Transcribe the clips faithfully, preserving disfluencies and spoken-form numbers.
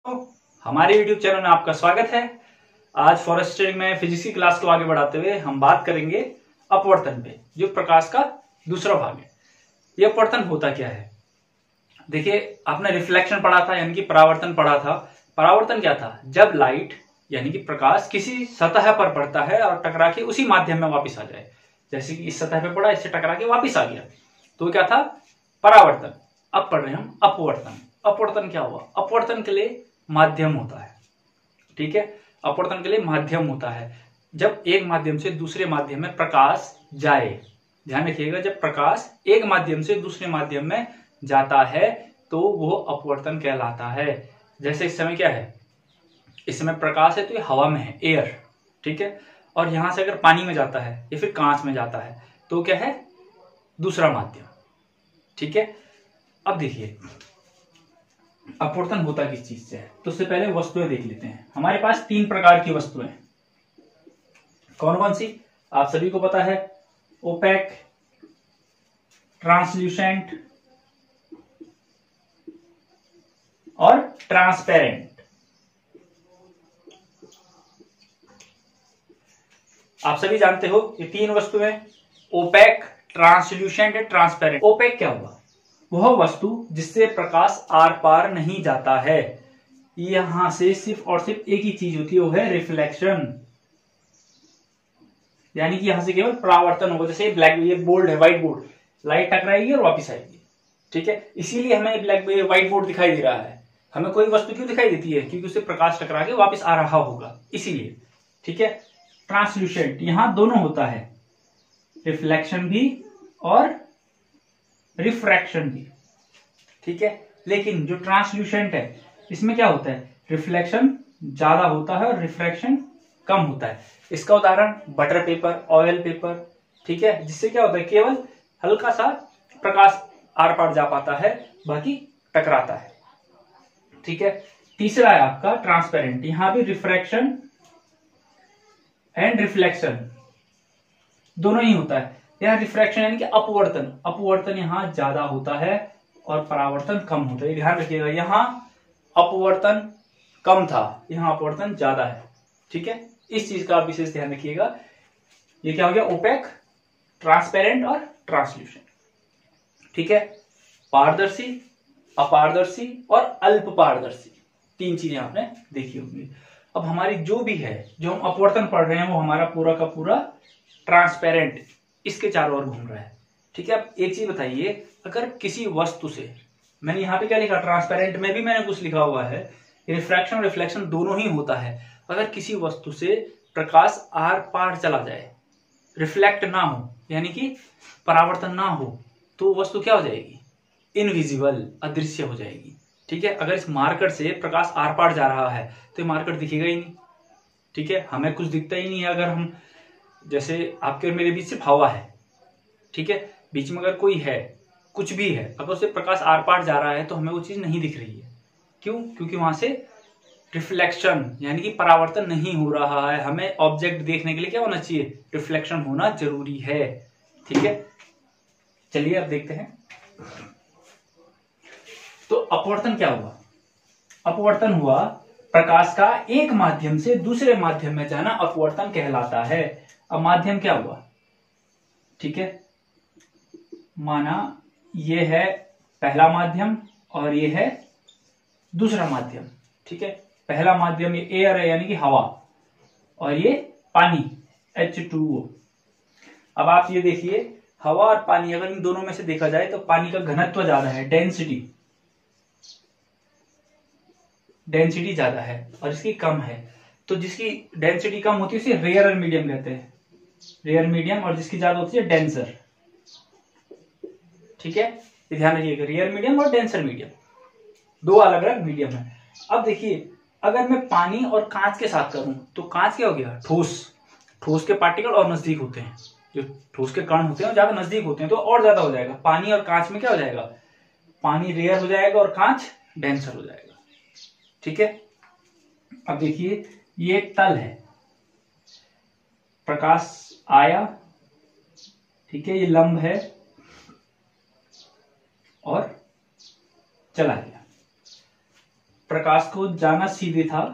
हमारे YouTube channel में आपका स्वागत है। आज फॉरेस्ट्री में फिजिक्स की क्लास को आगे बढ़ाते हुए हम बात करेंगे अपवर्तन पे, जो प्रकाश का दूसरा भाग है। यह अपवर्तन होता क्या है? देखिए, आपने रिफ्लेक्शन पढ़ा था, यानी कि परावर्तन पढ़ा था। परावर्तन क्या था? जब लाइट यानी कि प्रकाश किसी सतह पर पड़ता है और टकरा के उसी माध्यम में वापिस आ जाए। जैसे कि इस सतह पे पड़ा, इससे टकरा के वापिस आ गया, तो क्या था? परावर्तन। अब पढ़ रहे हैं हम अपवर्तन। अपवर्तन क्या हुआ? अपवर्तन के लिए माध्यम होता है, ठीक है। अपवर्तन के लिए माध्यम होता है जब एक माध्यम से दूसरे माध्यम में प्रकाश जाए। ध्यान रखिएगा, जब प्रकाश एक माध्यम से दूसरे माध्यम में जाता है तो वो अपवर्तन कहलाता है। जैसे इस समय क्या है? इस समय प्रकाश है तो ये हवा में है, एयर, ठीक है। और यहां से अगर पानी में जाता है या फिर कांच में जाता है तो क्या है? दूसरा माध्यम, ठीक है। अब देखिए, अपवर्तन होता किस चीज से है, तो उससे पहले वस्तुएं देख लेते हैं। हमारे पास तीन प्रकार की वस्तुएं, कौन कौन सी? आप सभी को पता है, ओपेक, ट्रांसल्यूसेंट और ट्रांसपेरेंट। आप सभी जानते हो ये तीन वस्तुएं, ओपेक, ट्रांसल्यूसेंट, ट्रांसपेरेंट। ओपेक क्या हुआ? वह वस्तु जिससे प्रकाश आर पार नहीं जाता है। यहां से सिर्फ और सिर्फ एक ही चीज होती है, वो है रिफ्लेक्शन, यानी कि यहां से केवल परावर्तन होगा। जैसे ब्लैक, ये बोर्ड है, व्हाइट बोर्ड, लाइट टकराएगी और वापस आएगी, ठीक है। इसीलिए हमें ब्लैक व्हाइट बोर्ड दिखाई दे रहा है। हमें कोई वस्तु क्यों दिखाई देती है? क्योंकि उससे प्रकाश टकरा के वापस आ रहा होगा, इसीलिए, ठीक है। ट्रांसल्यूसेंट, यहां दोनों होता है, रिफ्लेक्शन भी और रिफ्रैक्शन भी, ठीक है। लेकिन जो ट्रांसल्यूसेंट है, इसमें क्या होता है? रिफ्लेक्शन ज्यादा होता है और रिफ्रैक्शन कम होता है। इसका उदाहरण बटर पेपर, ऑयल पेपर, ठीक है, जिससे क्या होता है? केवल हल्का सा प्रकाश आर पार जा पाता है, बाकी टकराता है, ठीक है। तीसरा है आपका ट्रांसपेरेंट। यहां भी रिफ्रैक्शन एंड रिफ्लेक्शन दोनों ही होता है। यहाँ रिफ्रैक्शन यानी कि अपवर्तन, अपवर्तन यहाँ ज्यादा होता है और परावर्तन कम होता है। ध्यान रखिएगा, यहाँ अपवर्तन कम था, यहाँ अपवर्तन ज्यादा है, ठीक है। इस चीज का आप विशेष ध्यान रखिएगा। ये क्या हो गया? ओपेक, ट्रांसपेरेंट और ट्रांसल्यूसेंट, ठीक है। पारदर्शी, अपारदर्शी और अल्प पारदर्शी, तीन चीजें आपने देखी होंगी। अब हमारी जो भी है, जो हम अपवर्तन पढ़ रहे हैं, वो हमारा पूरा का पूरा ट्रांसपेरेंट इसके चारों ओर घूम रहा है, ठीक है। अब एक चीज बताइए, अगर किसी वस्तु से, मैंने यहाँ पे क्या लिखा? ट्रांसपेरेंट में भी मैंने कुछ लिखा हुआ है, रिफ्रैक्शन और रिफ्लेक्शन दोनों ही होता है। अगर किसी वस्तु से प्रकाश आर पार चला जाए, रिफ्लेक्ट ना हो, यानी कि परावर्तन ना हो, तो वस्तु क्या हो जाएगी? इनविजिबल, अदृश्य हो जाएगी, ठीक है। अगर इस मार्कर से प्रकाश आर पार जा रहा है तो ये मार्कर दिखेगा ही नहीं, ठीक है। हमें कुछ दिखता ही नहीं है। अगर हम, जैसे आपके और मेरे बीच सिर्फ हवा है, ठीक है, बीच में अगर कोई है, कुछ भी है, अगर उससे प्रकाश आर पार जा रहा है तो हमें वो चीज नहीं दिख रही है। क्यों? क्योंकि वहां से रिफ्लेक्शन यानी कि परावर्तन नहीं हो रहा है। हमें ऑब्जेक्ट देखने के लिए क्या होना चाहिए? रिफ्लेक्शन होना जरूरी है, ठीक है। चलिए अब देखते हैं, तो अपवर्तन क्या हुआ? अपवर्तन हुआ प्रकाश का एक माध्यम से दूसरे माध्यम में जाना, अपवर्तन कहलाता है। अब माध्यम क्या हुआ? ठीक है, माना ये है पहला माध्यम और ये है दूसरा माध्यम, ठीक है। पहला माध्यम ये एयर है, यानी कि हवा, और ये पानी, एच टू ओ। अब आप ये देखिए, हवा और पानी, अगर इन दोनों में से देखा जाए तो पानी का घनत्व ज्यादा है, डेंसिटी डेंसिटी ज्यादा है और इसकी कम है। तो जिसकी डेंसिटी कम होती है उसे रेयर मीडियम कहते हैं, रेयर मीडियम, और जिसकी ज्यादा होती है डेंसर, ठीक है। ध्यान रखिएगा, रेयर मीडियम और डेंसर मीडियम, दो अलग अलग मीडियम है। अब देखिए, अगर मैं पानी और कांच के साथ करूं तो कांच क्या हो गया? ठोस। ठोस के पार्टिकल और नजदीक होते हैं, जो ठोस के कण होते हैं वो ज्यादा नजदीक होते हैं, तो और ज्यादा हो जाएगा। पानी और कांच में क्या हो जाएगा? पानी रेयर हो जाएगा और कांच डेंसर हो जाएगा, ठीक है। अब देखिए, ये एक तल है, प्रकाश आया, ठीक है, ये लंब है और चला गया। प्रकाश को जाना सीधे था,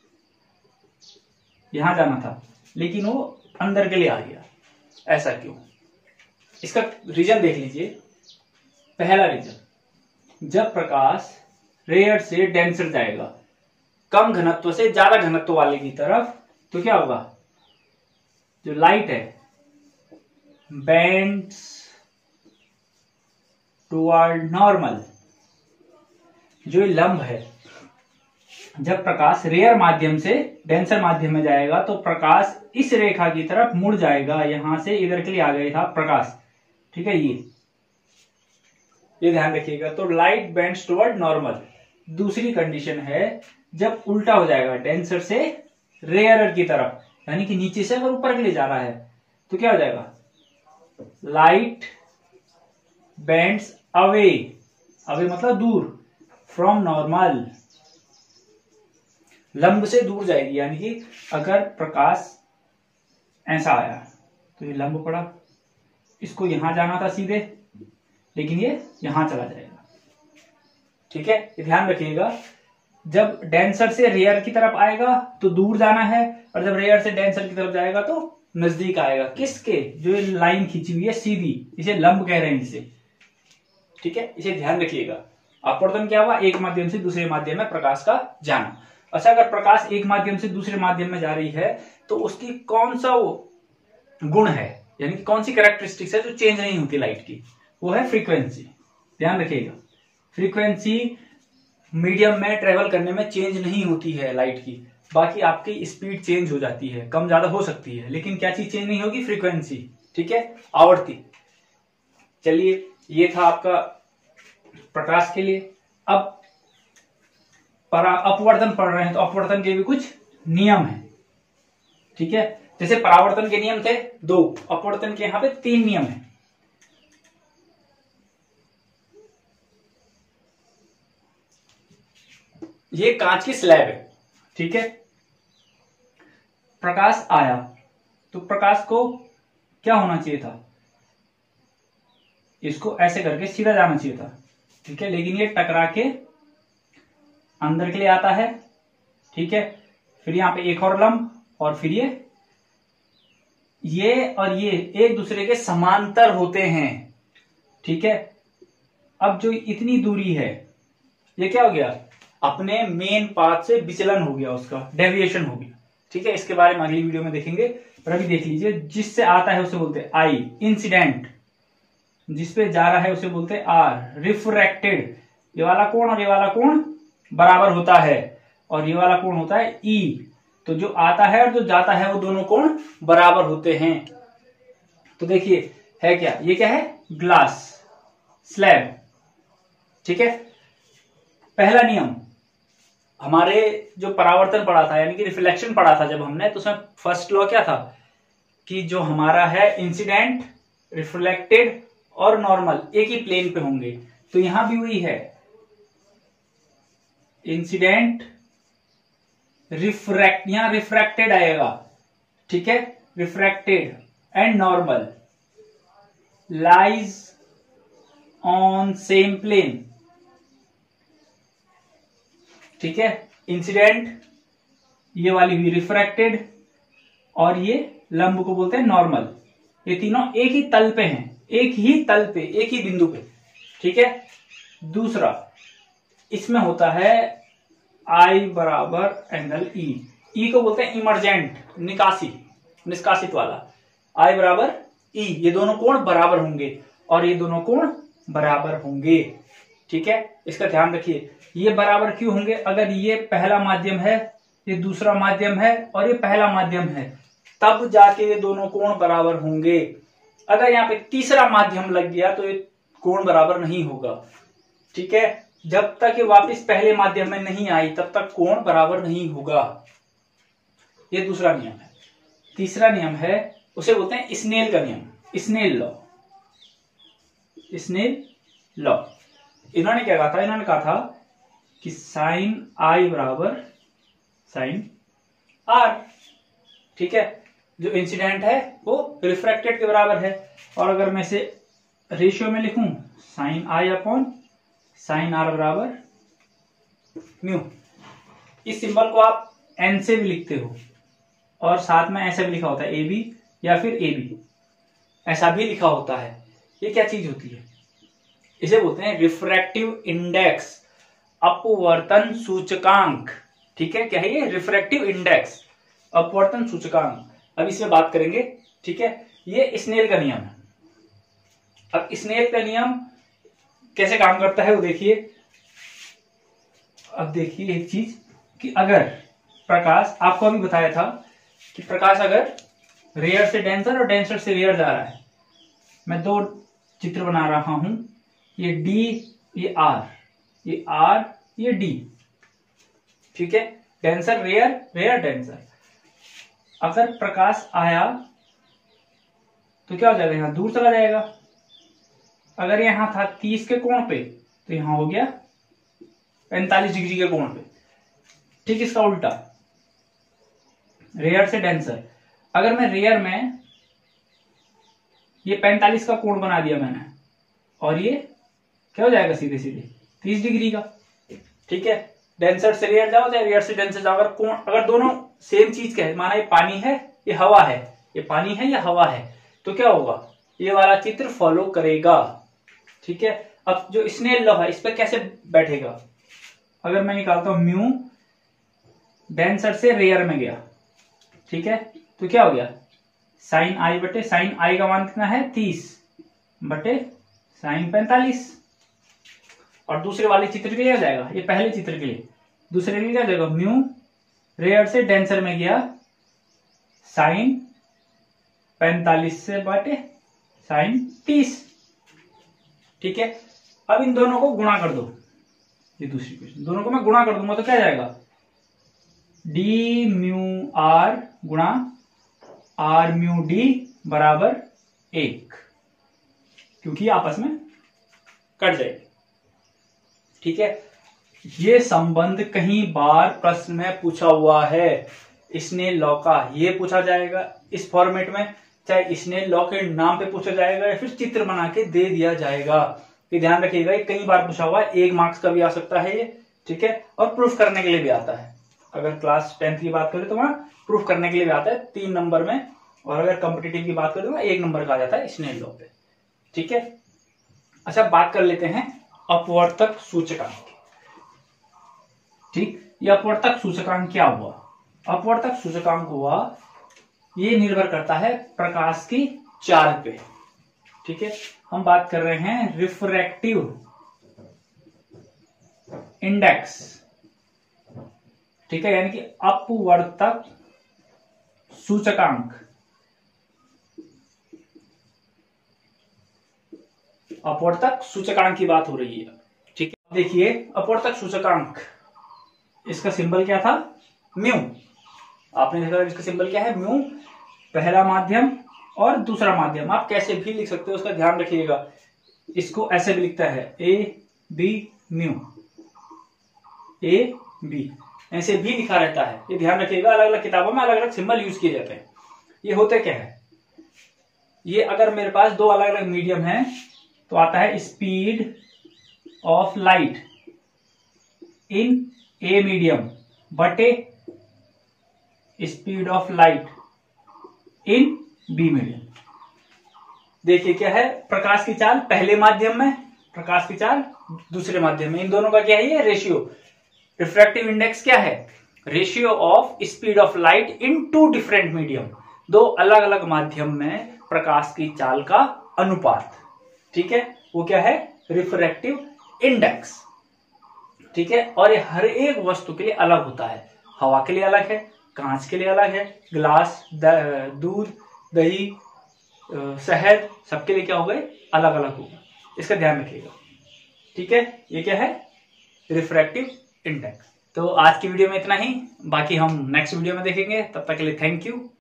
यहां जाना था, लेकिन वो अंदर के लिए आ गया। ऐसा क्यों? इसका रीजन देख लीजिए। पहला रीजन, जब प्रकाश रेयर से डेंसर जाएगा, कम घनत्व से ज्यादा घनत्व वाले की तरफ, तो क्या होगा? जो लाइट है बेंड्स टुवर्ड नॉर्मल। जो लंब है, जब प्रकाश रेयर माध्यम से डेंसर माध्यम में जाएगा तो प्रकाश इस रेखा की तरफ मुड़ जाएगा। यहां से इधर के लिए आ गया था प्रकाश, ठीक है, ये ये ध्यान रखिएगा। तो लाइट बेंड्स टुवर्ड नॉर्मल। दूसरी कंडीशन है जब उल्टा हो जाएगा, डेंसर से रेयर की तरफ, यानी कि नीचे से अगर ऊपर के लिए जा रहा है तो क्या हो जाएगा? लाइट बेंड्स अवे, अवे मतलब दूर, फ्रॉम नॉर्मल, लंब से दूर जाएगी। यानी कि अगर प्रकाश ऐसा आया तो ये लंब पड़ा, इसको यहां जाना था सीधे, लेकिन ये यहां चला जाएगा, ठीक है। ये ध्यान रखिएगा, जब डेंसर से रेयर की तरफ आएगा तो दूर जाना है, और जब रेयर से डेंसर की तरफ जाएगा तो नजदीक आएगा। किसके? जो ये लाइन खींची हुई है सीधी, इसे लंब कह रहे हैं इसे, ठीक है। इसे ध्यान रखिएगा। अपवर्तन क्या हुआ? एक माध्यम से दूसरे माध्यम में प्रकाश का जाना। अच्छा, अगर प्रकाश एक माध्यम से दूसरे माध्यम में जा रही है तो उसकी कौन सा वो गुण है, यानी कि कौन सी कैरेक्टरिस्टिक्स है जो चेंज नहीं होती लाइट की? वो है फ्रीक्वेंसी। ध्यान रखिएगा, फ्रीक्वेंसी मीडियम में ट्रेवल करने में चेंज नहीं होती है लाइट की। बाकी आपकी स्पीड चेंज हो जाती है, कम ज्यादा हो सकती है, लेकिन क्या चीज चेंज नहीं होगी? फ्रीक्वेंसी, ठीक है, आवृत्ति। चलिए, ये था आपका प्रकाश के लिए। अब अपवर्तन पढ़ रहे हैं तो अपवर्तन के भी कुछ नियम है, ठीक है। जैसे परावर्तन के नियम थे दो, अपवर्तन के यहां पे तीन नियम है। ये कांच की स्लैब है, ठीक है। प्रकाश आया तो प्रकाश को क्या होना चाहिए था? इसको ऐसे करके सीधा जाना चाहिए था, ठीक है, लेकिन ये टकरा के अंदर के लिए आता है, ठीक है। फिर यहां पे एक और लंब, और फिर ये ये और ये एक दूसरे के समांतर होते हैं, ठीक है। अब जो इतनी दूरी है, ये क्या हो गया? अपने मेन पाथ से विचलन हो गया, उसका डेविएशन हो गया, ठीक है। इसके बारे में अगली वीडियो में देखेंगे, पर अभी देख लीजिए। जिससे आता है उसे बोलते हैं आई, इंसिडेंट। जिसपे जा रहा है उसे बोलते हैं आर, रिफ्रैक्टेड। ये वाला कोण और ये वाला कोण बराबर होता है, और ये वाला कोण होता है ई। तो जो आता है और जो जाता है वो दोनों कोण बराबर होते हैं। तो देखिए है क्या, ये क्या है? ग्लास स्लैब, ठीक है। पहला नियम हमारे जो परावर्तन पढ़ा था, यानी कि रिफ्लेक्शन पढ़ा था जब हमने, तो उसमें फर्स्ट लॉ क्या था कि जो हमारा है इंसिडेंट, रिफ्लेक्टेड और नॉर्मल एक ही प्लेन पे होंगे। तो यहां भी वही है, इंसिडेंट, रिफ्रैक्ट, यहां रिफ्रैक्टेड आएगा, ठीक है, refracted and normal lies on same plane, ठीक है। इंसिडेंट ये वाली हुई रिफ्रैक्टेड, और ये लंब को बोलते हैं नॉर्मल। ये तीनों एक ही तल पे हैं, एक ही तल पे, एक ही बिंदु पे, ठीक है। दूसरा, इसमें होता है आई बराबर एंगल ई। ई को बोलते हैं इमरजेंट, निकासी, निष्कासित वाला। आई बराबर ई, ये दोनों कोण बराबर होंगे, और ये दोनों कोण बराबर होंगे, ठीक है। इसका ध्यान रखिए। ये बराबर क्यों होंगे? अगर ये पहला माध्यम है, ये दूसरा माध्यम है, और ये पहला माध्यम है, तब जाके ये दोनों कोण बराबर होंगे। अगर यहाँ पे तीसरा माध्यम लग गया तो ये कोण बराबर नहीं होगा, ठीक है। जब तक ये वापस पहले माध्यम में नहीं आई तब तक कोण बराबर नहीं होगा। ये दूसरा नियम है। तीसरा नियम है, उसे बोलते हैं स्नेल का नियम, स्नेल लॉ, स्नेल लॉ। इन्होंने क्या कहा था? इन्होंने कहा था कि साइन आई बराबर साइन आर, ठीक है। जो इंसिडेंट है वो रिफ्रैक्टेड के बराबर है, और अगर मैं इसे रेशियो में लिखूं, sine I upon sine R बराबर म्यू। इस सिंबल को आप एन से भी लिखते हो और साथ में ऐसे भी लिखा होता है ए बी या फिर ए बी, ऐसा भी लिखा होता है। ये क्या चीज होती है? इसे बोलते हैं रिफ्रैक्टिव इंडेक्स, अपवर्तन सूचकांक। ठीक है, क्या है ये? रिफ्रैक्टिव इंडेक्स, अपवर्तन सूचकांक। अब इसमें बात करेंगे। ठीक है, ये स्नेल का नियम है। अब स्नेल का नियम कैसे काम करता है वो देखिए। अब देखिए एक चीज कि अगर प्रकाश, आपको अभी बताया था कि प्रकाश अगर रेयर से डेंसर और डेंसर से रेयर जा रहा है, मैं दो चित्र बना रहा हूं, ये डी, ये आर, ये आर, ये डी। ठीक है, डेंसर रेयर, रेयर डेंसर। अगर प्रकाश आया तो क्या हो जाएगा? यहां दूर चला जाएगा। अगर यहां था तीस के कोण पे तो यहां हो गया पैंतालीस डिग्री के कोण पे। ठीक, इसका उल्टा रेयर से डेंसर। अगर मैं रेयर में ये पैंतालीस का कोण बना दिया मैंने, और ये क्या हो जाएगा? सीधे सीधे तीस डिग्री का। ठीक है, डेंसर से रेयर जाओ या रेयर से डेंसर जाओ, अगर कोण, अगर दोनों सेम चीज का है, माना ये पानी है, ये हवा है, ये पानी है, ये हवा है, तो क्या होगा? ये वाला चित्र फॉलो करेगा। ठीक है, अब जो स्नेल लॉ है इस पे कैसे बैठेगा? अगर मैं निकालता हूं म्यू, डेंसर से रेयर में गया, ठीक है, तो क्या हो गया? साइन आई बटे साइन आई का मान कितना है? तीस बटे साइन पैंतालीस। और दूसरे वाले चित्र के लिए आ जाएगा, ये पहले चित्र के लिए, दूसरे के लिए क्या जाएगा? म्यू रेयर से डेंसर में गया, साइन पैंतालीस से बटे साइन तीस। ठीक है, अब इन दोनों को गुणा कर दो, ये दूसरी क्वेश्चन, दोनों को मैं गुणा कर दूंगा तो क्या जाएगा? डी म्यू आर गुणा आर म्यू डी बराबर एक, क्योंकि आपस में कट जाएगी। ठीक है, ये संबंध कहीं बार प्रश्न में पूछा हुआ है, स्नेल लॉ का। ये पूछा जाएगा इस फॉर्मेट में, चाहे स्नेल लॉ के नाम पे पूछा जाएगा या फिर चित्र बना के दे दिया जाएगा। ये ध्यान रखिएगा, ये कई बार पूछा हुआ है, एक मार्क्स का भी आ सकता है ये। ठीक है, और प्रूफ करने के लिए भी आता है। अगर क्लास टेंथ की बात करें तो वहां प्रूफ करने के लिए भी आता है तीन नंबर में, और अगर कॉम्पिटिटिव की बात करें तो एक नंबर का आ जाता है स्नेल लॉ पे। ठीक है, अच्छा बात कर लेते हैं अपवर्तक सूचकांक। ठीक, ये अपवर्तक सूचकांक क्या हुआ? अपवर्तक सूचकांक हुआ, ये निर्भर करता है प्रकाश की चाल पे। ठीक है, हम बात कर रहे हैं रिफ्रैक्टिव इंडेक्स। ठीक है, यानी कि अपवर्तक सूचकांक। अपवर्तक सूचकांक की बात हो रही है। ठीक है, देखिए अपवर्तक सूचकांक, इसका सिंबल क्या था? म्यू। आपने देखा इसका सिंबल क्या है? म्यू। पहला माध्यम और दूसरा माध्यम, आप कैसे भी लिख सकते हो, उसका ध्यान रखिएगा। इसको ऐसे भी लिखता है A B mu, A B ऐसे भी लिखा रहता है। ये ध्यान रखिएगा, अलग अलग किताबों में अलग अलग सिंबल यूज किए जाते हैं। ये होते क्या है? ये अगर मेरे पास दो अलग अलग मीडियम है तो आता है speed of light in A medium बटे speed of light in B medium. देखिए क्या है? प्रकाश की चाल पहले माध्यम में, प्रकाश की चाल दूसरे माध्यम में, इन दोनों का क्या है? ये रेशियो। रिफ्रैक्टिव इंडेक्स क्या है? Ratio of speed of light in two different medium, दो अलग अलग माध्यम में प्रकाश की चाल का अनुपात। ठीक है, वो क्या है? Refractive index. ठीक है, और ये हर एक वस्तु के लिए अलग होता है। हवा के लिए अलग है, कांच के लिए अलग है, ग्लास, दूध, दही, शहद, सबके लिए क्या हो गए? अलग अलग होगा। इसका ध्यान रखिएगा। ठीक है, ये क्या है? Refractive index. तो आज की वीडियो में इतना ही, बाकी हम नेक्स्ट वीडियो में देखेंगे। तब तक के लिए थैंक यू।